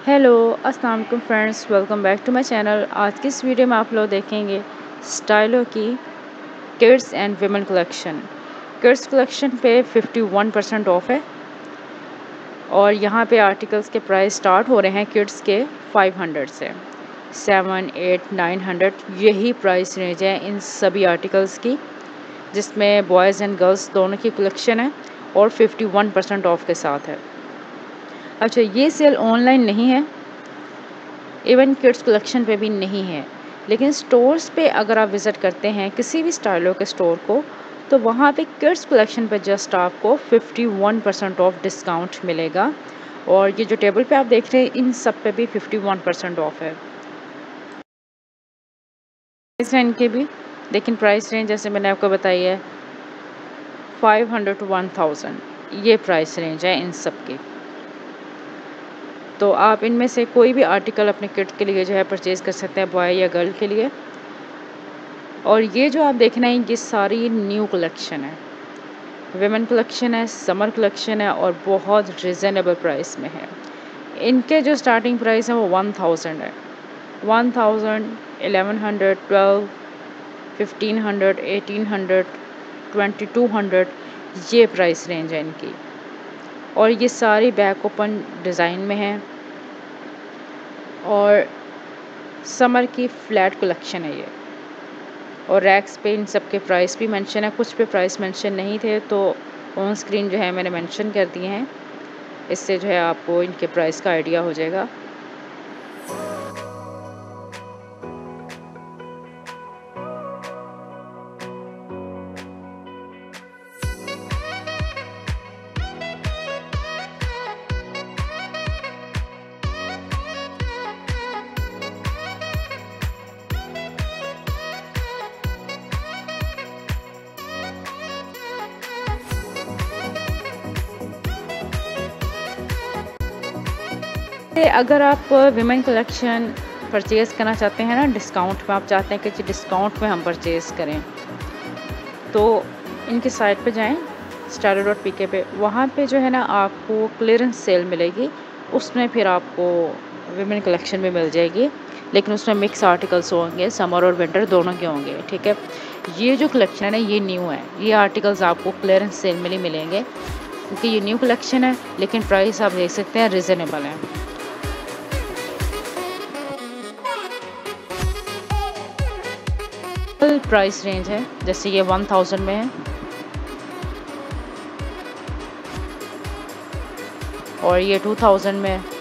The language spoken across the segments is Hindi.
हेलो अस्सलाम वालेकुम friends, welcome back to my channel. आज की इस वीडियो में आप लोग देखेंगे स्टाइलो की kids and women collection. Kids collection पे 51% ऑफ है और यहाँ पे आर्टिकल्स के प्राइस स्टार्ट हो रहे हैं किड्स के 500 से 7, 8, 900, यही प्राइस रेंज है इन सभी आर्टिकल्स की, जिसमें बॉयज़ एंड गर्ल्स दोनों की कलेक्शन है और 51% ऑफ के साथ है। अच्छा, ये सेल ऑनलाइन नहीं है, इवन किड्स कलेक्शन पे भी नहीं है, लेकिन स्टोर्स पे अगर आप विज़िट करते हैं किसी भी स्टाइलो के स्टोर को, तो वहाँ पे किड्स कलेक्शन पे जस्ट आपको 51% ऑफ डिस्काउंट मिलेगा। और ये जो टेबल पे आप देख रहे हैं इन सब पे भी 51% ऑफ है। प्राइस रेंज के भी लेकिन प्राइस रेंज जैसे मैंने आपको बताई है 500 to 1000, ये प्राइस रेंज है इन सब की। तो आप इनमें से कोई भी आर्टिकल अपने किड के लिए जो है परचेज़ कर सकते हैं, बॉय या गर्ल के लिए। और ये जो आप देख रहे हैं ये सारी न्यू कलेक्शन है, विमेन कलेक्शन है, समर कलेक्शन है और बहुत रिजनेबल प्राइस में है। इनके जो स्टार्टिंग प्राइस है वो 1000 है। 1000, 1100, 12, 1500, 1800, 2200, ये प्राइस रेंज है इनकी। और ये सारी बैक ओपन डिज़ाइन में है और समर की फ्लैट कलेक्शन है ये। और रैक्स पे इन सब के प्राइस भी मेंशन है, कुछ पे प्राइस मेंशन नहीं थे तो ऑन स्क्रीन जो है मैंने मेंशन कर दिए हैं, इससे जो है आपको इनके प्राइस का आइडिया हो जाएगा। अगर आप विमेन कलेक्शन परचेज़ करना चाहते हैं ना, डिस्काउंट में आप चाहते हैं कि डिस्काउंट में हम परचेज़ करें, तो इनकी साइट पे जाएं stylo.pk पे। वहाँ पे जो है ना आपको क्लियरेंस सेल मिलेगी, उसमें फिर आपको विमेन कलेक्शन भी मिल जाएगी, लेकिन उसमें मिक्स आर्टिकल्स होंगे, समर और विंटर दोनों के होंगे। ठीक है, ये जो कलेक्शन है ना ये न्यू है, ये आर्टिकल्स आपको क्लियरेंस सेल में ही मिलेंगे क्योंकि ये न्यू कलेक्शन है, लेकिन प्राइस आप देख सकते हैं रिजनेबल है। प्राइस रेंज है, जैसे ये 1000 में है और ये 2000 में है।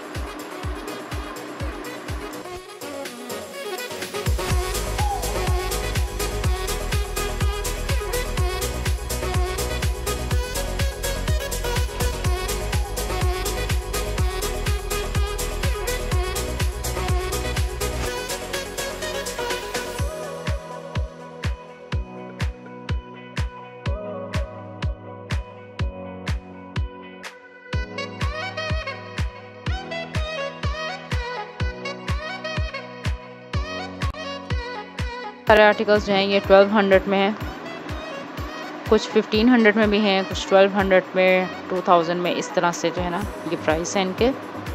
सारे आर्टिकल्स जो हैं ये 1200 में है, कुछ 1500 में भी हैं, कुछ 1200 में, 2000 में, इस तरह से जो है ना ये प्राइस है इनके।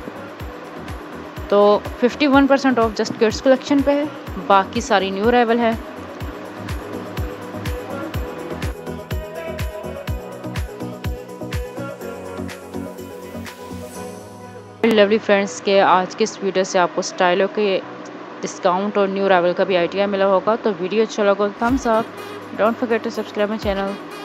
तो 51% ऑफ जस्ट किड्स कलेक्शन पे है, बाकी सारी न्यू अराइवल है। लवली फ्रेंड्स के आज के इस वीडियो से आपको स्टाइलो के डिस्काउंट और न्यू अराइवल का भी आइडिया मिला होगा। तो वीडियो अच्छा लगा तो thumbs up, don't forget to subscribe my channel.